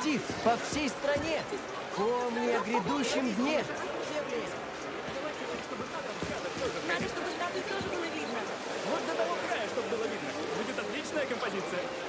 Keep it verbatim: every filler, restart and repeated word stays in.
коллектив по всей стране. Помни о грядущем дне. Надо, чтобы статую тоже было видно. Вот до того края, чтобы было видно. Будет отличная композиция.